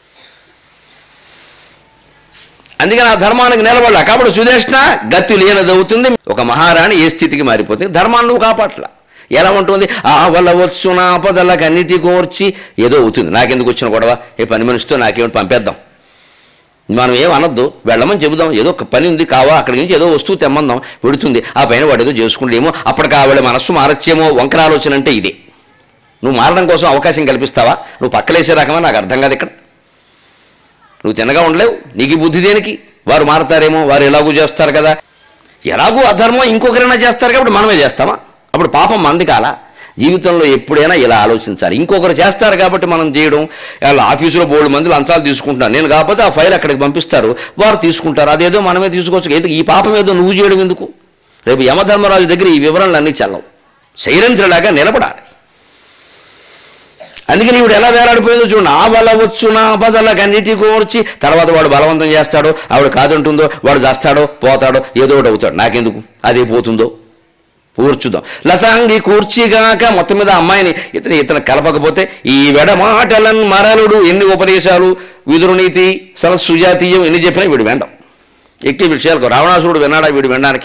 అందుకని ఆ ధర్మానికి నిలబడాలి. కాబట్టి సుదేష్ణ గతి లేనదవుతుంది. ఒక మహారాణి ఏ స్థితికి మారిపోతుంది? ధర్మాన్ని నువ్వు కాపాడలా. ఎలా ఉంటుంది? ఆవల వచ్చున పదలకు అన్నిటి కోర్చి ఏదో అవుతుంది. నాకెందుకు వచ్చిన గొడవ, ఏ పని మనిషితో నాకేమిటి పంపేద్దాం, మనం ఏం అనొద్దు, వెళ్ళమని చెబుదాం, ఏదో ఒక పని ఉంది కావా అక్కడి నుంచి ఏదో వస్తువు తెమ్మందాం, పెడుతుంది, ఆ పైన వాడు ఏదో చేసుకుంటేమో అప్పటికి ఆవిడ మనస్సు మారచ్చేమో. వంకర ఆలోచన అంటే ఇదే. నువ్వు మారడం కోసం అవకాశం కల్పిస్తావా? నువ్వు పక్కలేసే రకమని నాకు అర్థం కాదు. ఇక్కడ నువ్వు తిన్నగా ఉండలేవు, నీకు బుద్ధి దేనికి? వారు మారతారేమో, వారు ఎలాగూ చేస్తారు కదా. ఎలాగూ అధర్మం ఇంకొకరైనా చేస్తారు కాబట్టి మనమే చేస్తామా? అప్పుడు పాపం మంది కాలా? జీవితంలో ఎప్పుడైనా ఇలా ఆలోచించాలి. ఇంకొకరు చేస్తారు కాబట్టి మనం చేయడం. వాళ్ళ ఆఫీసులో 3 మంది లంచాలు తీసుకుంటున్నారు, నేను కాకపోతే ఆ ఫైల్ అక్కడికి పంపిస్తారు, వారు తీసుకుంటారు, అదేదో మనమే తీసుకోవచ్చు. ఈ పాపం ఏదో నువ్వు చేయడం ఎందుకు? రేపు యమధర్మరాజు దగ్గర ఈ వివరణలు అన్నీ చల్లవు. శైరంధ్రులాగా నిలబడాలి. అందుకని ఇప్పుడు ఎలా వేలాడిపోయిందో చూడండి. ఆ బల వచ్చున పదలకు అన్నిటి కోర్చి. తర్వాత వాడు బలవంతం చేస్తాడో, ఆవిడ కాదంటుందో, వాడు చేస్తాడో పోతాడో ఏదో ఒకటి అవుతాడు. నాకెందుకు, అదే పోతుందో కూర్చుదాం. లతాంగి కూర్చిగాక. మొత్తం మీద అమ్మాయిని ఇతను కలపకపోతే ఈ వెడమాటలన్ మరలుడు. ఎన్ని ఉపదేశాలు, విదురునీతి, సరస్సుజాతీయం ఎన్ని చెప్పినా వీడు వెండం. ఎక్కి విషయాలకు రావణాసురుడు విన్నాడా వీడు వినడానికి?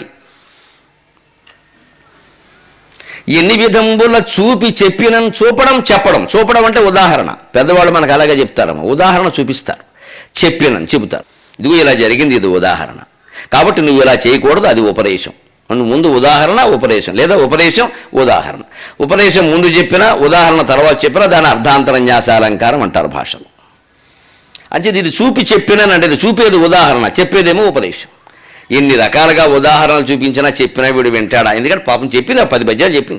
ఎన్ని విధంబుల చూపి చెప్పినని. చూపడం అంటే ఉదాహరణ. పెద్దవాళ్ళు మనకు అలాగే చెప్తారమ్మా, ఉదాహరణ చూపిస్తారు. చెప్పినని చెబుతారు, ఇదిగో ఇలా జరిగింది, ఇది ఉదాహరణ, కాబట్టి నువ్వు ఇలా చేయకూడదు, అది ఉపదేశం. ముందు ఉదాహరణ ఉపదేశం, లేదా ఉపదేశం ఉదాహరణ. ఉపదేశం ముందు చెప్పినా ఉదాహరణ తర్వాత చెప్పినా దాని అర్ధాంతరన్యాసాలంకారం అంటారు భాషలో. అంటే ఇది చూపి చెప్పినానంటే ఇది చూపేది ఉదాహరణ, చెప్పేదేమో ఉపదేశం. ఎన్ని రకాలుగా ఉదాహరణలు చూపించినా చెప్పినా వీడు వింటాడా? ఎందుకంటే పాపం చెప్పింది 10 పద్యాలు చెప్పింది,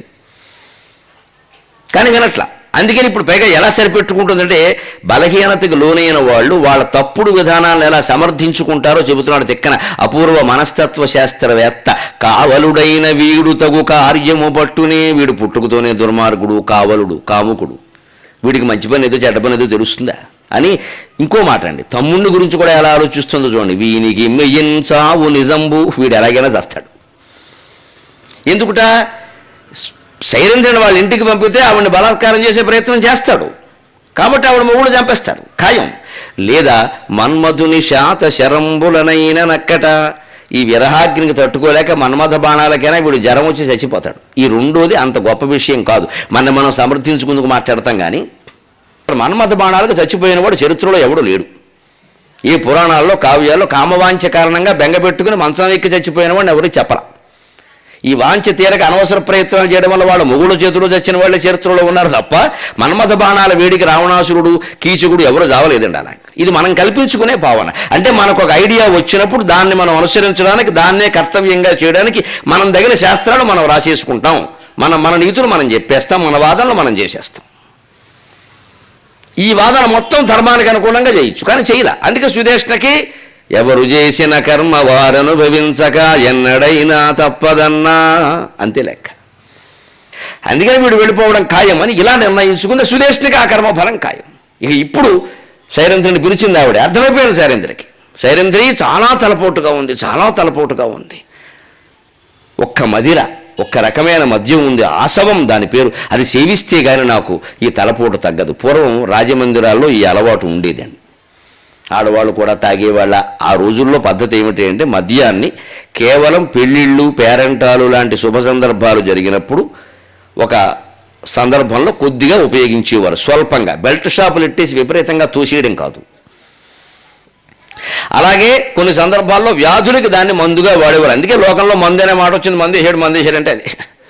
కానీ వినట్లా. అందుకని ఇప్పుడు పైగా ఎలా సరిపెట్టుకుంటుందంటే బలహీనతకు లోనైన వాళ్ళు వాళ్ళ తప్పుడు విధానాలను ఎలా సమర్థించుకుంటారో చెబుతున్నాడు తిక్కన అపూర్వ మనస్తత్వ శాస్త్రవేత్త. కావలుడైన వీడు తగు కార్యము పట్టునే. వీడు పుట్టుకతోనే దుర్మార్గుడు, కావలుడు, కాముకుడు. వీడికి మంచి పని ఏదో చెడ్డ పని ఏదో తెలుస్తుందా అని ఇంకో మాట అండి. తమ్ముడిని గురించి కూడా ఎలా ఆలోచిస్తుందో చూడండి. వీనికి మెయ్యించావు నిజంబు. వీడు ఎలాగైనా చేస్తాడు. ఎందుకుట? శైరంధ్రుని వాళ్ళ ఇంటికి పంపితే ఆవిడని బలాత్కారం చేసే ప్రయత్నం చేస్తాడు, కాబట్టి ఆవిడ మొగుడు చంపేస్తారు ఖాయం. లేదా మన్మధుని శాత శరంబులనైన నక్కట. ఈ విరహాగ్నికి తట్టుకోలేక మన్మథ బాణాలకైనా వీడు జ్వరం వచ్చి చచ్చిపోతాడు. ఈ రెండోది అంత గొప్ప విషయం కాదు, మనం సమర్థించుకుందుకు మాట్లాడతాం. కానీ మన్మథ బాణాలకు చచ్చిపోయిన వాడు చరిత్రలో ఎవడు లేడు. ఈ పురాణాల్లో కావ్యాల్లో కామవాంఛ కారణంగా బెంగపెట్టుకుని మంచం ఎక్కి చచ్చిపోయిన వాడిని ఎవరికి చెప్పరా. ఈ వాంఛ తీరక అనవసర ప్రయత్నాలు చేయడం వల్ల వాళ్ళు మొగుడు చేతులు చచ్చిన వాళ్ళే చరిత్రలో ఉన్నారు తప్ప మన్మథ బాణాల వేడికి రావణాసురుడు, కీచకుడు ఎవరు జావలేదండి. అలా ఇది మనం కల్పించుకునే భావన. అంటే మనకు ఒక ఐడియా వచ్చినప్పుడు దాన్ని మనం అనుసరించడానికి, దాన్నే కర్తవ్యంగా చేయడానికి మనం తగిన శాస్త్రాలు మనం రాసేసుకుంటాం. మన నీతులు మనం చెప్పేస్తాం, మన వాదనలు మనం చేసేస్తాం. ఈ వాదన మొత్తం ధర్మానికి అనుకూలంగా చేయొచ్చు, కానీ చేయలే. అందుకే సుదేష్ణకి ఎవరు చేసిన కర్మ వారనుభవించక ఎన్నడైనా తప్పదన్నా, అంతే లెక్క. అందుకని వీడు వెళ్ళిపోవడం ఖాయం అని ఇలా నిర్ణయించుకుంది. సుదేష్ణకి ఆ కర్మఫలం ఖాయం. ఇక ఇప్పుడు సైరంధ్రిని పిలిచింది ఆవిడ. అర్థమైపోయింది సైరంధ్రికి. సైరంధ్రి చాలా తలపోటుగా ఉంది, చాలా తలపోటుగా ఉంది. ఒక్క మదిర, ఒక్క రకమైన మద్యం ఉంది, ఆసవం దాని పేరు. అది సేవిస్తే గాని నాకు ఈ తలపోటు తగ్గదు. పూర్వం రాజమందిరాల్లో ఈ అలవాటు ఉండేదండి. ఆడవాళ్ళు కూడా తాగేవాళ్ళ. ఆ రోజుల్లో పద్ధతి ఏమిటి అంటే మద్యాన్ని కేవలం పెళ్ళిళ్ళు, పేరంటాలు లాంటి శుభ సందర్భాలు జరిగినప్పుడు ఒక సందర్భంలో కొద్దిగా ఉపయోగించేవారు, స్వల్పంగా. బెల్ట్ షాపులు ఎట్టేసి విపరీతంగా తోసేయడం కాదు. అలాగే కొన్ని సందర్భాల్లో వ్యాధులకి దాన్ని మందుగా వాడేవారు. అందుకే లోకంలో మందు అనే మాట వచ్చింది. మందేసాడు అంటే అది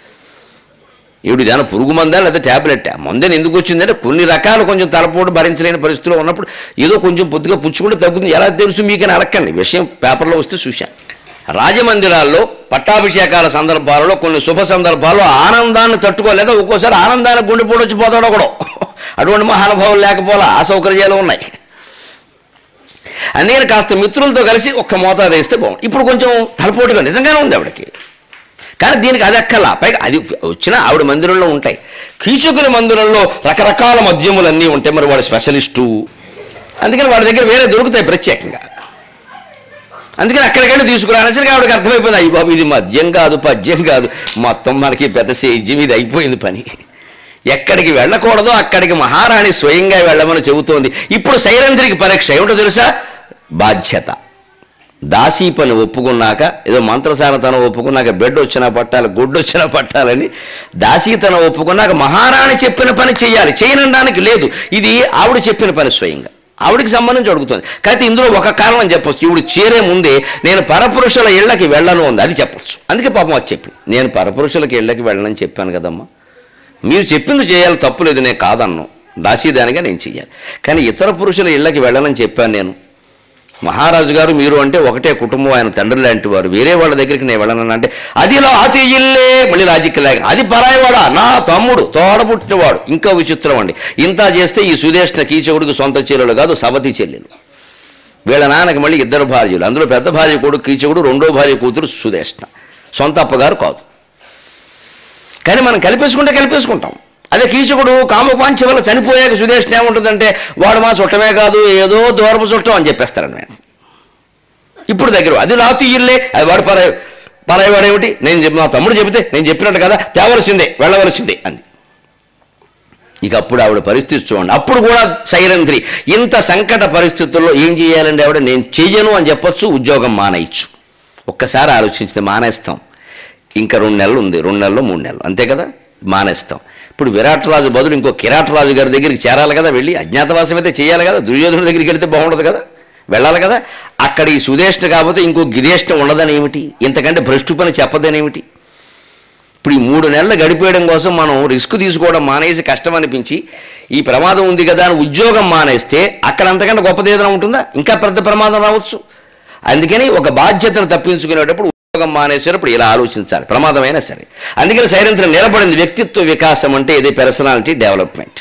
ఏడు దాని పురుగు మందా లేదా ట్యాబ్లెట్. మందని ఎందుకు వచ్చిందంటే కొన్ని రకాలు కొంచెం తలపోటు భరించలేని పరిస్థితిలో ఉన్నప్పుడు ఏదో కొంచెం పొద్దుగా పుచ్చుకుంటే తగ్గుతుంది. ఎలా తెలుసు మీకని అడక్కండి, విషయం పేపర్లో వస్తే చూశాను. రాజమందిరాల్లో పట్టాభిషేకాల సందర్భాలలో కొన్ని శుభ సందర్భాల్లో ఆనందాన్ని తట్టుకోలేదా, ఒక్కోసారి ఆనందానికి గుండెపోటు వచ్చి పోతాడు ఒకడు. అటువంటి మహానుభావులు లేకపోలా అసౌకర్యాలు ఉన్నాయి. అందుకని కాస్త మిత్రులతో కలిసి ఒక్క మోతాదు వేస్తే బాగుంది. ఇప్పుడు కొంచెం తలపోటుగా నిజంగానే ఉంది ఆవిడకి, కానీ దీనికి అది ఎక్కలా. పైగా అది వచ్చినా ఆవిడ మందిరంలో ఉంటాయి. కీచకుని మందిరంలో రకరకాల మద్యములన్నీ ఉంటాయి. మరి వాడు స్పెషలిస్టు, అందుకని వాడి దగ్గర వేరే దొరుకుతాయి ప్రత్యేకంగా. అందుకని అక్కడికైనా తీసుకురానసరికి ఆవిడకి అర్థమైపోయింది, అయ్యి బాబు ఇది మద్యం కాదు, పద్యం కాదు, మొత్తం మనకి పెద్ద సేద్యం, ఇది అయిపోయింది పని. ఎక్కడికి వెళ్ళకూడదో అక్కడికి మహారాణి స్వయంగా వెళ్ళమని చెబుతోంది. ఇప్పుడు సైరంధ్రికి పరీక్ష ఏమిటో తెలుసా? బాధ్యత. దాసీ పని ఒప్పుకున్నాక, ఏదో మంత్రసారతనం ఒప్పుకున్నాక బెడ్ వచ్చినా పట్టాలి, గుడ్డు వచ్చినా పట్టాలని దాసీతనం ఒప్పుకున్నాక మహారాణి చెప్పిన పని చేయాలి, చేయనడానికి లేదు. ఇది ఆవిడ చెప్పిన పని స్వయంగా, ఆవిడికి సంబంధించి అడుగుతుంది. కాబట్టి ఇందులో ఒక కారణం చెప్పచ్చు, ఈవిడ చేరే ముందే నేను పరపురుషుల ఇళ్ళకి వెళ్ళను ఉంది, అది చెప్పచ్చు. అందుకే పాపం అది చెప్పి, నేను పరపురుషులకి ఇళ్ళకి వెళ్ళనని చెప్పాను కదమ్మా, మీరు చెప్పింది చేయాలి, తప్పులేదు, నేను కాదన్ను, దాసీదానిగా నేను చెయ్యాలి. కానీ ఇతర పురుషుల ఇళ్ళకి వెళ్ళనని చెప్పాను నేను. మహారాజు గారు మీరు అంటే ఒకటే కుటుంబం, ఆయన తండ్రి లాంటి వారు, వేరే వాళ్ళ దగ్గరికి నేను వెళ్ళనని అంటే అది అతి ఇల్లే, మళ్ళీ లాజిక్ లేక అది పరాయివాడా, నా తమ్ముడు తోడబుట్టినవాడు. ఇంకా విచిత్రం అండి, ఇంత చేస్తే ఈ సుదేష్ణ కీచకుడికి సొంత చెల్లెలు కాదు, సవతి చెల్లెలు. వీళ్ళ నాన్నకి మళ్ళీ ఇద్దరు భార్యలు, అందులో పెద్ద భార్య కొడుకు కీచకుడు, రెండో భార్య కూతురు సుదేష్ణ, సొంత అప్పగారు కాదు. కానీ మనం కలిపేసుకుంటాం. అదే కీచకుడు కామపాంచ వల్ల చనిపోయాక సుదేష్ణ ఏముంటుందంటే వాడు మా చుట్టమే కాదు, ఏదో దూరపు చుట్టం అని చెప్పేస్తారని నేను. ఇప్పుడు దగ్గర అది లాతు ఇల్లే, అది వాడు పరాయవాడేమిటి, నేను మా తమ్ముడు చెబితే నేను చెప్పినట్టు కదా, తేవలసిందే, వెళ్ళవలసిందే అంది. ఇక అప్పుడు ఆవిడ పరిస్థితి చూడండి. అప్పుడు కూడా సైరంధ్రి ఇంత సంకట పరిస్థితుల్లో ఏం చేయాలండి ఆవిడ? నేను చెయ్యను అని చెప్పొచ్చు, ఉద్యోగం మానేయచ్చు. ఒక్కసారి ఆలోచించితే మానేస్తాం. ఇంకా 2 నెలలు ఉంది, 2 నెలలు 3 నెలలు అంతే కదా, మానేస్తాం. ఇప్పుడు విరాట్ రాజు బదులు ఇంకో కిరాట్ రాజు గారి దగ్గరికి చేరాలి కదా, వెళ్ళి అజ్ఞాతవాసం అయితే చేయాలి కదా, దుర్యోధనుడి దగ్గరికి వెళితే బాగుండదు కదా, వెళ్ళాలి కదా. అక్కడ ఈ సుదేష్ణ కాకపోతే ఇంకో గిదేష్ణ ఉండదని ఏమిటి, ఇంతకంటే భ్రష్టు పని చెప్పదనేమిటి? ఇప్పుడు ఈ 3 నెలలు గడిపేయడం కోసం మనం రిస్క్ తీసుకోవడం మానేసి, కష్టం అనిపించి ఈ ప్రమాదం ఉంది కదా అని ఉద్యోగం మానేస్తే అక్కడ అంతకంటే గొప్పది ఏదైనా ఉంటుందా? ఇంకా పెద్ద ప్రమాదం రావచ్చు. అందుకని ఒక బాధ్యతను తప్పించుకునేటప్పుడు ఉద్యోగం మానేసేటప్పుడు ఇలా ఆలోచించాలి, ప్రమాదమైనా సరే. అందుకని సైరంధ్రి నిలబడింది. వ్యక్తిత్వ వికాసం అంటే ఇది పర్సనాలిటీ డెవలప్మెంట్.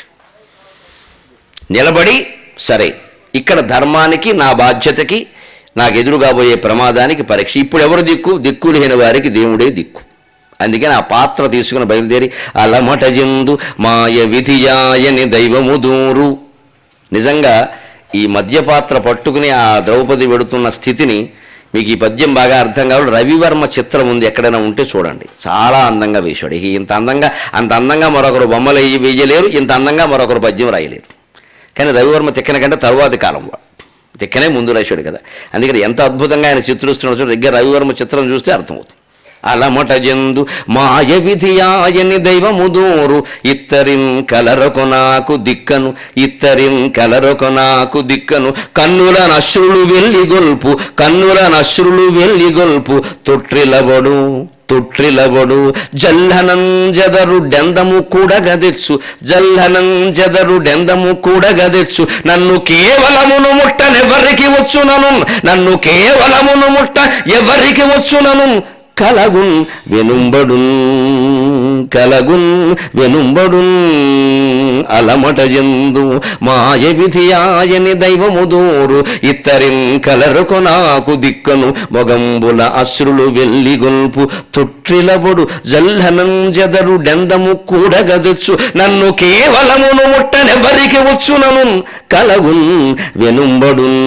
నిలబడి సరే ఇక్కడ ధర్మానికి, నా బాధ్యతకి, నాకు ఎదురుగాబోయే ప్రమాదానికి పరీక్ష. ఇప్పుడు ఎవరు దిక్కు లేని వారికి దేవుడే దిక్కు. అందుకని ఆ పాత్ర తీసుకుని బయలుదేరి అలమట జందు మాయ విధియాయని దైవము దూరు. నిజంగా ఈ మధ్యపాత్ర పట్టుకుని ఆ ద్రౌపది వెడుతున్న స్థితిని మీకు ఈ పద్యం బాగా అర్థం కావాలి. రవివర్మ చిత్రం ఉంది, ఎక్కడైనా ఉంటే చూడండి, చాలా అందంగా వేశాడు. అంత అందంగా మరొకరు బొమ్మలు వేయలేరు, ఇంత అందంగా మరొకరు పద్యం రాయలేరు. కానీ రవివర్మ తిక్కన కంటే తరువాతి కాలం వాడు, తిక్కనే ముందు రాశాడు కదా. అందుకని ఎంత అద్భుతంగా ఆయన చిత్రిస్తున్నాడు. దగ్గర రవివర్మ చిత్రం చూస్తే అర్థమవుతుంది. అలమట జందు మాయ విధియాయని దైవము దూరు ఇత్తరిన్ కలరొక నాకు దిక్కను, ఇత్తరిన్ కలరొక నాకు దిక్కను, కన్నుల నశ్రులు వెళ్ళి గొల్పు, కన్నుల నశ్రులు వెళ్ళి గొల్పు, తొట్టిలబడు తొట్టిలబడు జల్లనంజదరు డెందము కూడగదెచ్చు జల్లనంజదరు డెందము కూడగదెచ్చు నన్ను కేవలమును ముట్టనెవరికి వచ్చునను నన్ను కేవలమును ముట్ట ఎవరికి వచ్చునను కలగున్ వెనుంబడున్ కలగున్ వెనుంబడున్ అలమట జందు మాయ విధియాయని దైవము దూరు ఇత్తరిన్ కలరుకు నాకు దిక్కను మొగంబుల అశ్రులు వెల్లిగొల్పు తొట్టిలబడు జల్లనంజదరు డెందము కూడగదొచ్చు నన్ను కేవలమును ముట్టనెవరికి వచ్చునను కలగున్ వెనుంబడున్.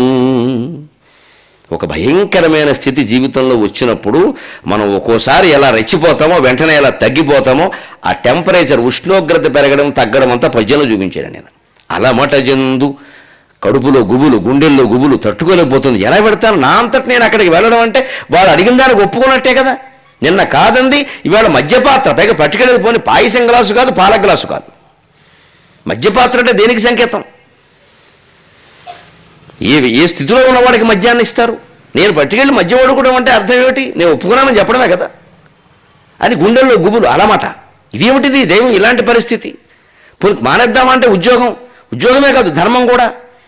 ఒక భయంకరమైన స్థితి జీవితంలో వచ్చినప్పుడు మనం ఒక్కోసారి ఎలా రెచ్చిపోతామో వెంటనే ఎలా తగ్గిపోతామో ఆ టెంపరేచర్ ఉష్ణోగ్రత పెరగడం తగ్గడం అంతా పద్యంలో చూపించాను నేను. అలమట జందు కడుపులో గుబులు గుండెల్లో గుబులు తట్టుకోలేకపోతుంది. ఎలా పెడతాను నా అంతటి నేను అక్కడికి వెళ్ళడం అంటే వాడు అడిగిన దానికి ఒప్పుకున్నట్టే కదా. నిన్న కాదండి ఇవాళ మధ్యపాత్ర పైగా పట్టుకెళ్ళి పోని పాయసం గ్లాసు కాదు పాల గ్లాసు కాదు. మధ్యపాత్ర అంటే దేనికి సంకేతం? ఏ స్థితిలో ఉన్నవాడికి మద్యాన్ని ఇస్తారు? నేను పట్టుకెళ్ళి మద్యం వడుకోవడం అంటే అర్థం ఏమిటి? నేను ఒప్పుకున్నానని చెప్పడమే కదా. అని గుండెల్లో గుబులు అలమాట. ఇదేమిటిది దైవం ఇలాంటి పరిస్థితి? మానేద్దామంటే ఉద్యోగమే కాదు ధర్మం కూడా.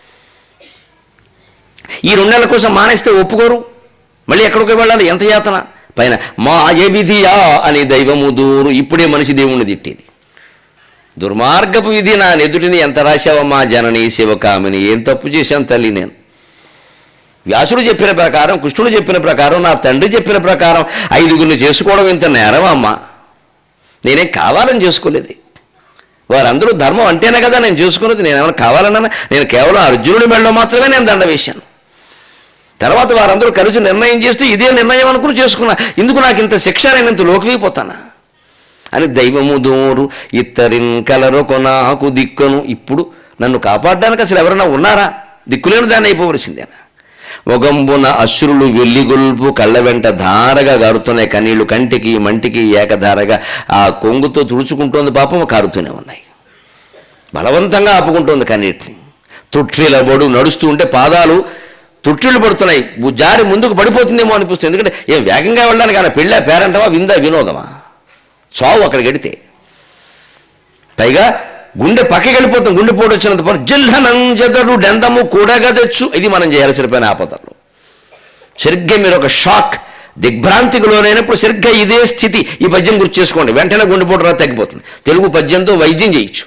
ఈ 2 నెలల కోసం మానేస్తే ఒప్పుకోరు. మళ్ళీ ఎక్కడికి వెళ్ళాలి? ఎంత యాతన. పైన మాయ విధియా అని దైవము దూరు. ఇప్పుడే మనిషి దేవుణ్ణి తిట్టేది. దుర్మార్గపు విధి నా నెదుటిని ఎంత రాశావమ్మా జనని శివకామిని. ఏం తప్పు చేశాను తల్లి నేను? వ్యాసుడు చెప్పిన ప్రకారం కృష్ణుడు చెప్పిన ప్రకారం నా తండ్రి చెప్పిన ప్రకారం 5గురిని చేసుకోవడం ఇంత నేరం అమ్మా. నేనేం కావాలని చేసుకోలేదు. వారందరూ ధర్మం అంటేనే కదా నేను చేసుకున్నది. నేను ఏమైనా కావాలన్నా? నేను కేవలం అర్జునుడి మెడలో మాత్రమే నేను దండ వేశాను. తర్వాత వారందరూ కలిసి నిర్ణయం చేస్తూ ఇదే నిర్ణయం అనుకుని చేసుకున్నా. ఇందుకు నాకు ఇంత శిక్ష, నేను ఇంత లోకిపోతానా అని దైవము దూరు ఇత్తరిన్ కలరుకు నాకు దిక్కును. ఇప్పుడు నన్ను కాపాడడానికి అసలు ఎవరైనా ఉన్నారా? దిక్కులేని దాన్ని అయిపోవలసిందేనా? మొగంబున అశ్రులు వెల్లిగొల్పు కళ్ళ వెంట ధారగా గారుతున్నాయి కన్నీళ్లు. కంటికి మంటికి ఏకధారగా ఆ కొంగుతో తుడుచుకుంటోంది పాపం, కారుతూనే ఉన్నాయి. బలవంతంగా ఆపుకుంటోంది కన్నీటిని. తొట్టిలబడు నడుస్తూ ఉంటే పాదాలు తొట్టిళ్ళు పడుతున్నాయి. జారి ముందుకు పడిపోతుందేమో అనిపిస్తుంది. ఎందుకంటే ఏం వేగంగా వెళ్ళడానికి ఆయన పెళ్ళా పేరంటవా విందా వినోదమా? చావు అక్కడికి వెడితే. పైగా గుండె పక్కకి వెళ్ళిపోతాం. గుండెపోటు వచ్చినంత పని జిల్హనంజదరు డెందము కూడగదెచ్చు. ఇది మనం చేయాల్సిన పని ఆపదల్లో. సరిగ్గా మీరు ఒక షాక్ దిగ్భ్రాంతికి లోనైనప్పుడు సరిగ్గా ఇదే స్థితి ఈ పద్యం గుర్తు చేసుకోండి. వెంటనే గుండెపోటు రా తగ్గిపోతుంది. తెలుగు పద్యంతో వైద్యం చేయొచ్చు.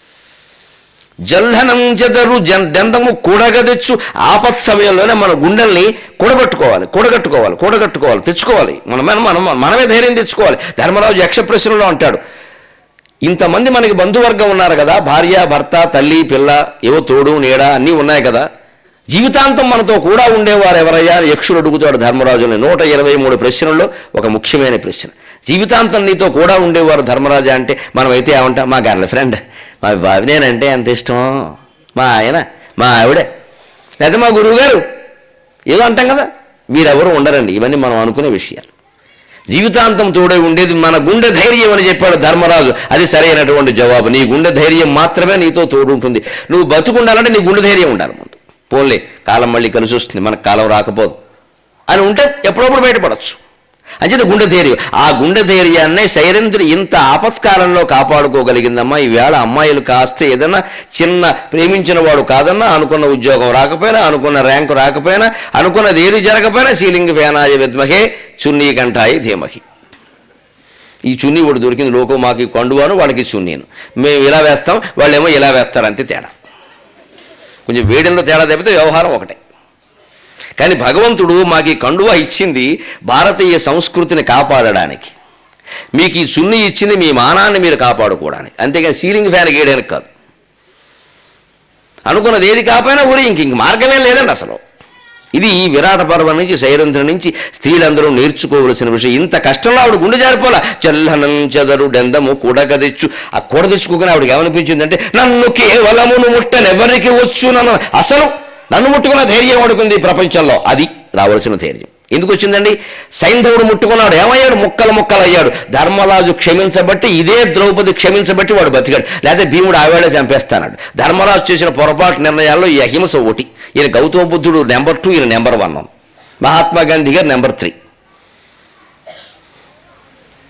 జల్హనంజదరు డెందము కూడగదెచ్చు. ఆపత్ సమయంలోనే మన గుండెల్ని కూడగట్టుకోవాలి, తెచ్చుకోవాలి. మనమే ధైర్యం తెచ్చుకోవాలి. ధర్మరాజు యక్షప్రశ్నలో అంటాడు, ఇంతమంది మనకి బంధువర్గం ఉన్నారు కదా, భార్య భర్త తల్లి పిల్ల ఏవో తోడు నీడ అన్నీ ఉన్నాయి కదా, జీవితాంతం మనతో కూడా ఉండేవారు ఎవరయ్యా యక్షుడు అడుగుతాడు ధర్మరాజుని. 123 ప్రశ్నల్లో ఒక ముఖ్యమైన ప్రశ్న. జీవితాంతం నీతో కూడా ఉండేవారు ధర్మరాజా అంటే మనమైతే ఏమంటాం? మా గర్ల్ ఫ్రెండ్, మా బాబు నేనంటే ఎంత ఇష్టం, మా ఆయన, మా ఆవిడే, లేదా మా గురువు గారు ఏదో అంటాం కదా. మీరెవరు ఉండరండి. ఇవన్నీ మనం అనుకునే విషయాలు. జీవితాంతం తోడే ఉండేది మన గుండె ధైర్యం అని చెప్పాడు ధర్మరాజు. అది సరైనటువంటి జవాబు. నీ గుండె ధైర్యం మాత్రమే నీతో తోడు ఉంటుంది. నువ్వు బతుకుండాలంటే నీ గుండె ధైర్యం ఉండాలి ముందు. పోన్లే కాలం మళ్ళీ కలిసి వస్తుంది, మనకు కాలం రాకపోదు అని ఉంటే ఎప్పుడప్పుడు బయటపడవచ్చు. అంచేత గుండె ధైర్యం. ఆ గుండె ధైర్యాన్నే సైరంధ్రి ఇంత ఆపత్కాలంలో కాపాడుకోగలిగిందమ్మా. ఈవేళ అమ్మాయిలు కాస్త ఏదన్నా చిన్న ప్రేమించిన వాడు కాదన్నా, అనుకున్న ఉద్యోగం రాకపోయినా, అనుకున్న ర్యాంకు రాకపోయినా, అనుకున్నది ఏది జరగకపోయినా సీలింగ్ ఫ్యానాయ విద్మహే చున్నీ కంఠాయి ధీమహి. ఈ చున్నీ ఒకటి దొరికింది లోకం మాకు కండువాను, వాళ్ళకి చున్నీను. మేము ఇలా వేస్తాం, వాళ్ళేమో ఇలా వేస్తారు. అంతే తేడా. కొంచెం వేడిలో తేడా తప్పితే వ్యవహారం ఒకటే. కానీ భగవంతుడు మాకు ఈ కండువా ఇచ్చింది భారతీయ సంస్కృతిని కాపాడడానికి. మీకు ఈ చున్నీ ఇచ్చింది మీ మానాన్ని మీరు కాపాడుకోవడానికి. అంతేగాని సీలింగ్ ఫ్యాన్ గీయడానికి కాదు. అనుకున్నది ఏది కాకపోయినా ఊరి ఇంక మార్గమే లేదండి అసలు. ఇది ఈ విరాట పర్వం నుంచి సైరంధ్ర నుంచి స్త్రీలందరూ నేర్చుకోవలసిన విషయం. ఇంత కష్టంలో ఆవిడ గుండె జారిపోలా. చల్లనం చెదరు డెందము కూడగదెచ్చు. ఆ కూడ తెచ్చుకోగానే ఆవిడకి ఏమనిపించిందంటే, నన్ను కేవలమును ముట్టనెవరికి వచ్చు, అసలు నన్ను ముట్టుకున్న ధైర్యం వాడుకుంది ప్రపంచంలో. అది రావలసిన ధైర్యం ఎందుకు వచ్చిందండి? సైంధవుడు ముట్టుకున్నాడు, ఏమయ్యాడు? ముక్కలు అయ్యాడు. ధర్మరాజు క్షమించబట్టి, ఇదే ద్రౌపది క్షమించబట్టి వాడు బతికాడు. లేకపోతే భీముడు ఆవేళ చంపేస్తాడు. ధర్మరాజు చేసిన పొరపాటు నిర్ణయాల్లో ఈ అహింస ఒకటి. ఈయన గౌతమ బుద్ధుడు నెంబర్ 2, ఈయన నెంబర్ 1. మహాత్మా గాంధీ గారు నెంబర్ 3.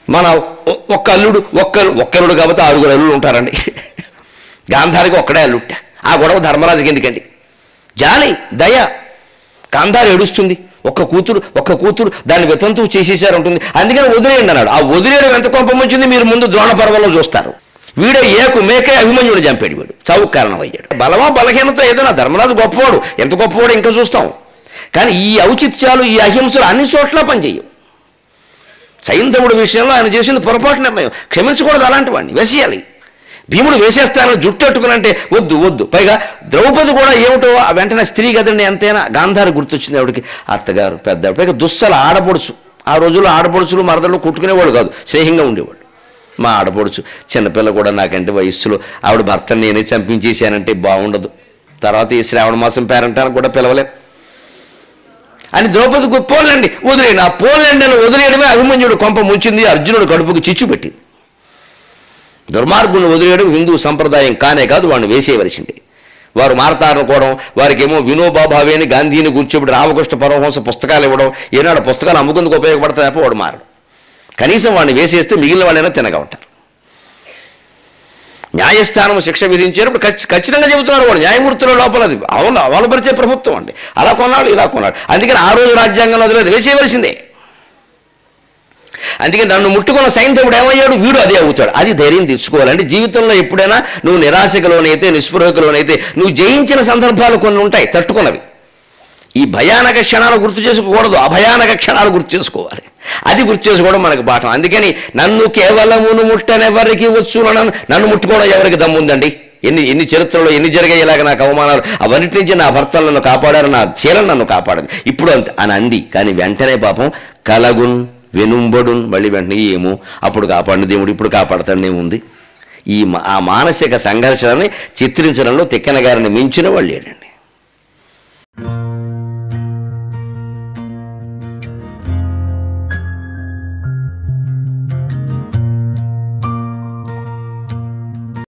మన ఒక్క అల్లుడు ఒక్కరుడు కాబట్టి 6 అల్లుడు ఉంటారండి. గాంధారికి ఒక్కడే అల్లుట్ట. ఆ గొడవ ధర్మరాజుకి ఎందుకండి? జాలి, దయ. గాంధారి ఏడుస్తుంది, ఒక్క కూతురు దాన్ని వితంతువు చేసేసారు ఉంటుంది, అందుకని వదిలేయండి అన్నాడు. ఆ వదిలేయడం ఎంత కోపం వచ్చింది మీరు ముందు ద్రోణ పర్వంలో చూస్తారు. వీడే మేకే అభిమన్యుడు చంపాడు, వీడు చావుకు కారణం అయ్యాడు. బలమా బలహీనత ఏదైనా, ధర్మరాజు గొప్పవాడు, ఎంత గొప్పవాడు ఇంకా చూస్తాం. కానీ ఈ ఔచిత్యాలు, ఈ అహింసలు అన్ని చోట్ల పనిచేయవు. సైంధవుడి విషయంలో ఆయన చేసింది పొరపాటు నిర్ణయం, క్షమించకూడదు అలాంటి వాడిని, వేసేయాలి. భీముడు వేసేస్తానని జుట్టట్టుకునంటే వద్దు. పైగా ద్రౌపది కూడా ఏమిటో వెంటనే స్త్రీ కదండి, ఎంతైనా గాంధారి గుర్తొచ్చింది ఆవిడికి. అత్తగారు పెద్ద, పైగా దుస్సల ఆడపడుచు. ఆ రోజుల్లో ఆడపడుచులు మరదలు కుట్టుకునేవాళ్ళు కాదు, స్నేహంగా ఉండేవాళ్ళు. మా ఆడపడుచు చిన్నపిల్ల కూడా నాకంటే వయస్సులో, ఆవిడ భర్తను నేనే చంపించేశానంటే బాగుండదు, తర్వాత ఈ శ్రావణ మాసం పేరంటానికి కూడా పిలవలేం అని ద్రౌపదికి పోలండి వదిలేయండి. ఆ పోలండి అని వదిలేయడమే అభిమన్యుడు కొంప ముంచింది, అర్జునుడు కడుపుకి చిచ్చు పెట్టింది. దుర్మార్గులను వదిలేయడం హిందూ సంప్రదాయం కానే కాదు, వాడిని వేసేయవలసిందే. వారు మారతారనుకోవడం, వారికేమో వినోబా భావే అని గాంధీని కూర్చోబెట్టి రామకృష్ణ పరమహంస పుస్తకాలు ఇవ్వడం, ఏనాడు పుస్తకాలు అమ్ముకుందుకు ఉపయోగపడతాయో వాడు మారడు. కనీసం వాడిని వేసేస్తే మిగిలిన వాళ్ళైనా తినగా ఉంటారు. న్యాయస్థానం శిక్ష విధించేటప్పుడు ఖచ్చితంగా చెబుతున్నారు వాడు న్యాయమూర్తుల లోపల, అది అవలపరిచే ప్రభుత్వం అండి. అలా కొన్నాడు ఇలా కొన్నాడు, అందుకని ఆ రోజు రాజ్యాంగంలో వదిలేదు, వేసేయవలసిందే. అందుకని నన్ను ముట్టుకున్న సైంధవుడు ఏమయ్యాడు, వీడు అదే అవుతాడు. అది ధైర్యం తెచ్చుకోవాలంటే జీవితంలో ఎప్పుడైనా నువ్వు నిరాశకులోనైతే, నిస్పృహకులోనైతే నువ్వు జయించిన సందర్భాలు కొన్ని ఉంటాయి తట్టుకున్నవి. ఈ భయానక క్షణాలు గుర్తు చేసుకోకూడదు, అభయానక క్షణాలు గుర్తు చేసుకోవాలి. అది గుర్తు చేసుకోవడం మనకు పాఠం. అందుకని నన్ను కేవలమును ముట్టనెవరికి వచ్చు, నన్ను ముట్టుకోవడం ఎవరికి దమ్ముందండి? ఎన్ని చరిత్రలో ఎన్ని జరిగాయి ఇలాగ నాకు అవమానాలు, అవన్నిటి నుంచి నా భర్తలు నన్ను కాపాడారు, నా చీలను నన్ను కాపాడదు ఇప్పుడు అని అంది. కానీ వెంటనే పాపం కలగున్ వెనుంబడున్, మళ్ళీ వెంటనే ఏమో అప్పుడు కాపాడిన దేవుడు ఇప్పుడు కాపాడతాడేముంది. ఆ మానసిక సంఘర్షణని చిత్రించడంలో తిక్కన గారిని మించిన వాళ్ళు లేడండి.